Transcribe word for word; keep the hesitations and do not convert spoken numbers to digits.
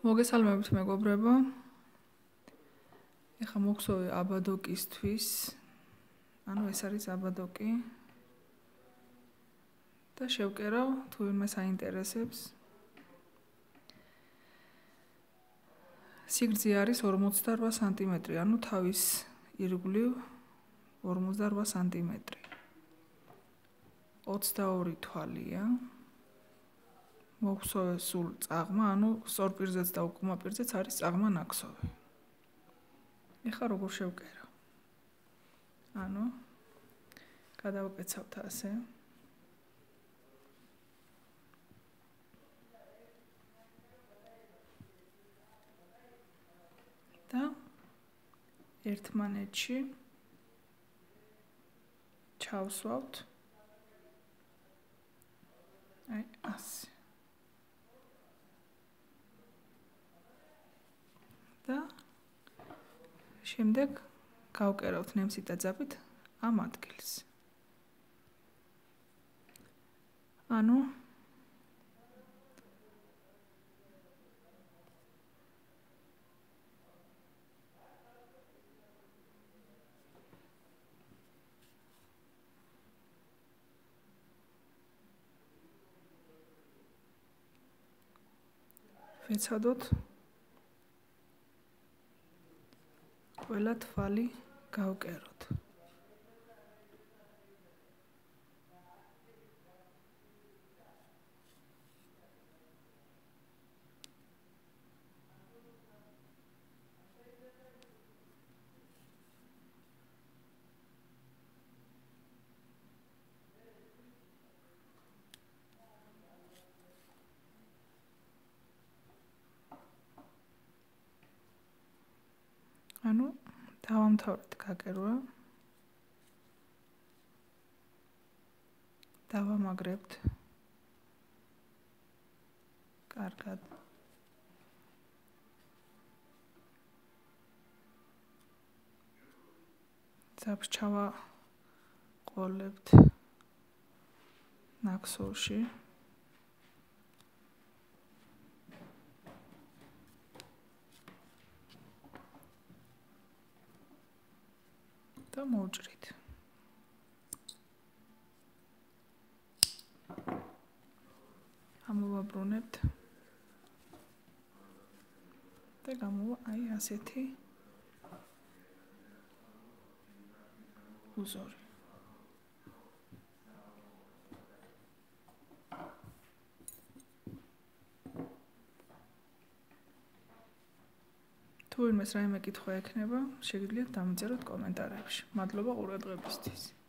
მოგესალმებით მეგობრებო. ეხლა მოგსოვე აბადოკისთვის. ანუ ეს არის აბადოკი. და შევკერავ თუ ვინმე საინტერესებს. სიგრძე არის ორმოცდარვა სანტიმეტრი, ანუ თავის ირგვლივ ორმოცდარვა სანტიმეტრი. ოცდაორი თვალია. მოგსოვე სულ წაღმა, ანუ სწორ პირზეც და უკუღმა პირზეც არის წაღმა ნაქსოვი. ეხლა როგორ შევკერავ? ანუ გადავკეცავთ ასე. და ერთმანეთში ჩავსვავთ. აი ასე. და შემდეგ გავკერავთ ნემსით და ძაბით ამ ადგილს. ანუ ვეცადოთ ყველა თვალი გავკეროთ. ანუ დავამთავრეთ გაკერვა. დავამაგრებთ. კარგად. ძაბს ჩავაყოლებთ ნაქსოვში. და მოვჭრით. ამოვაბრუნებთ. და გამოვა აი ასეთი узоრი. თუ ვინმეს რაიმე კითხვა ექნება, შეგიძლიათ დამიწეროთ კომენტარებში. მადლობა ყურადღებისთვის.